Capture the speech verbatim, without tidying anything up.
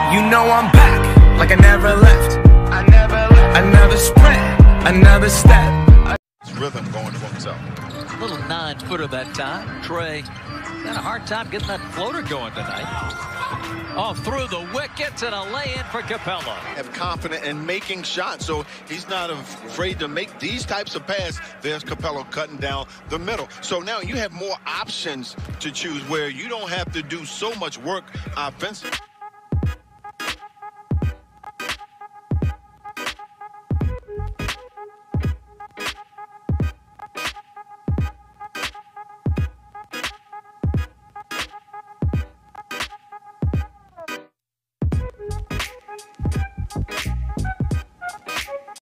You know I'm back, like I never left. I never left. Another sprint, another step. It's rhythm going for himself. Little nine-footer that time. Trae had a hard time getting that floater going tonight. Oh, through the wickets and a lay-in for Capella. Have confidence in making shots, so he's not afraid to make these types of passes. There's Capella cutting down the middle. So now you have more options to choose where you don't have to do so much work offensively.